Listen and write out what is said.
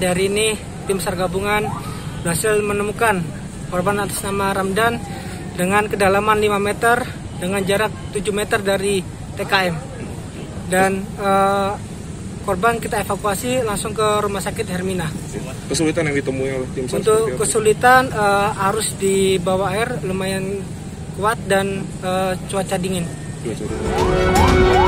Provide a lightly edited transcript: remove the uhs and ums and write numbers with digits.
Pada hari ini tim SAR gabungan berhasil menemukan korban atas nama Ramdan dengan kedalaman 5 meter dengan jarak 7 meter dari TKM. Dan korban kita evakuasi langsung ke Rumah Sakit Hermina. Kesulitan yang ditemui oleh tim SAR? Untuk kesulitan arus di bawah air lumayan kuat dan cuaca dingin.